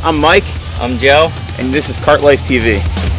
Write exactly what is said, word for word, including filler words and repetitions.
I'm Mike. I'm Joe. And this is Kart Life T V.